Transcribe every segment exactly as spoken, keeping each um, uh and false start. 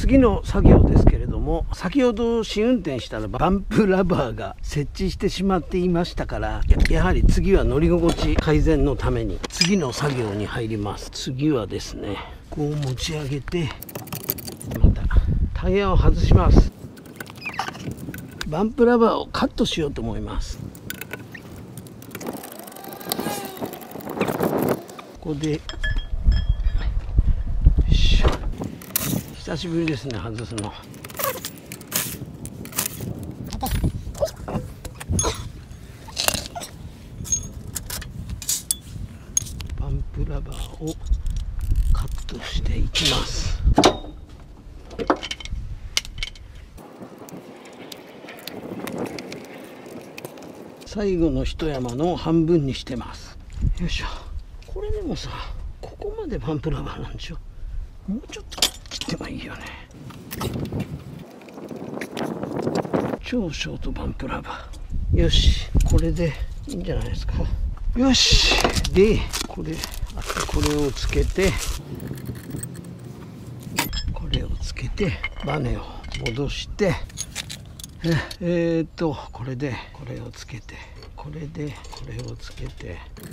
次の作業ですけれども、先ほど試運転したらバンプラバーが設置してしまっていましたから、 や, やはり次は乗り心地改善のために次の作業に入ります。次はですね、こう持ち上げて、またタイヤを外します。バンプラバーをカットしようと思います。ここで、よいしょ。久しぶりですね、外すの。バンプラバーをカットしていきます。最後の一山の半分にしてます。よいしょ。これでもさ、ここまでバンプラバーなんでしょ。もうちょっと切ってもいいよね。超ショートバンプラバー。よし、これでいいんじゃないですか。よし。で、これあとこれをつけて、これをつけてバネを戻して、ええー、っとこれでこれをつけて、これでこれをつけて、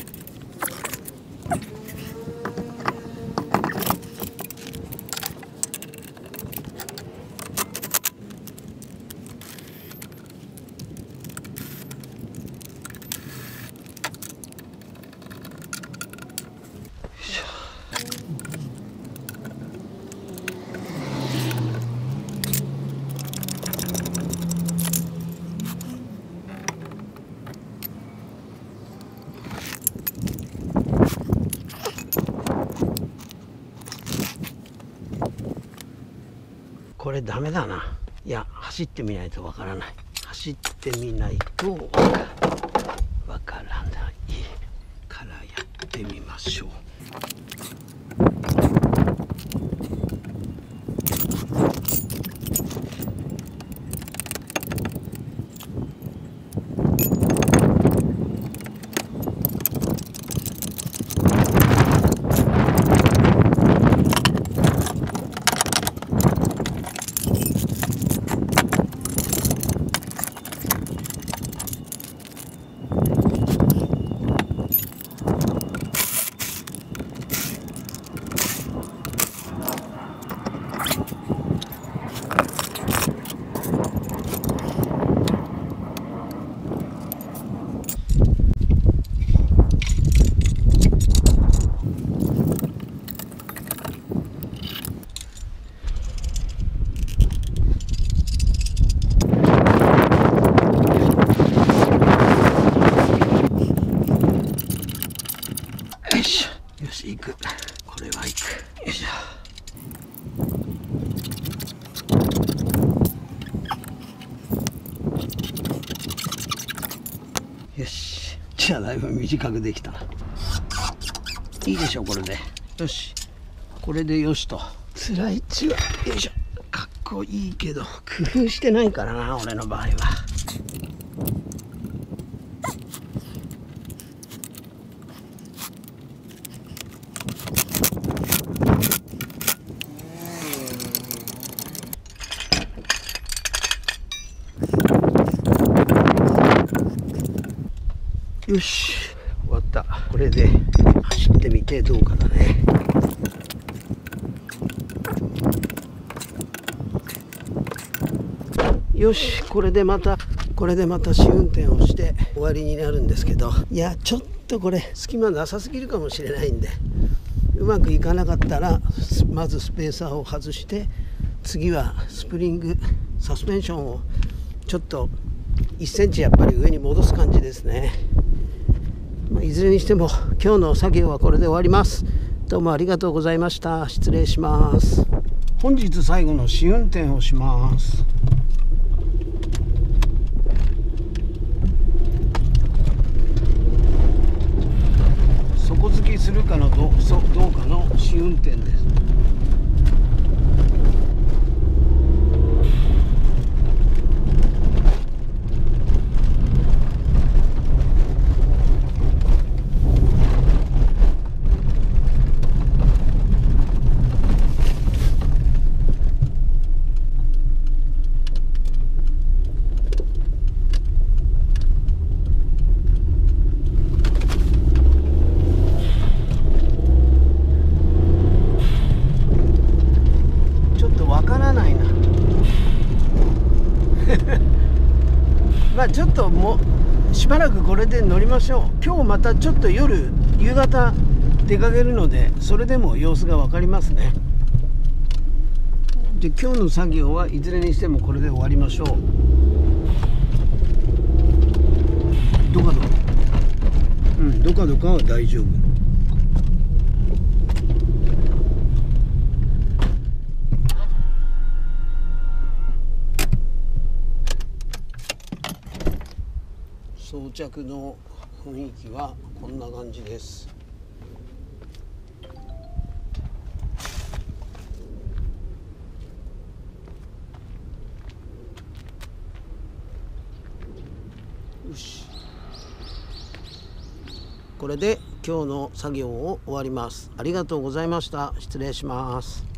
これダメだな。いや、走ってみないとわからない。走ってみないとわからないからやってみましょう。よし、行く。これは行く。よいしょ。よし。じゃあだいぶ短くできたな。いいでしょ、これで。よし。これでよしと。スライチは、よいしょ。かっこいいけど、工夫してないからな、俺の場合は。よし、終わった。これで走ってみてどうかだね。よし、これでまたこれでまた試運転をして終わりになるんですけど、いやちょっとこれ隙間なさすぎるかもしれないんで、うまくいかなかったらまずスペーサーを外して、次はスプリングサスペンションをちょっといっセンチやっぱり上に戻す感じですね。いずれにしても今日の作業はこれで終わります。どうもありがとうございました。失礼します。本日最後の試運転をします。底付きするかの ど, どうかの試運転です。 まあちょっともうしばらくこれで乗りましょう。今日またちょっと夜夕方出かけるので、それでも様子が分かりますね。で今日の作業はいずれにしてもこれで終わりましょう。どかどかうんどかどかは大丈夫。装着の雰囲気はこんな感じです。よし、これで今日の作業を終わります。ありがとうございました。失礼します。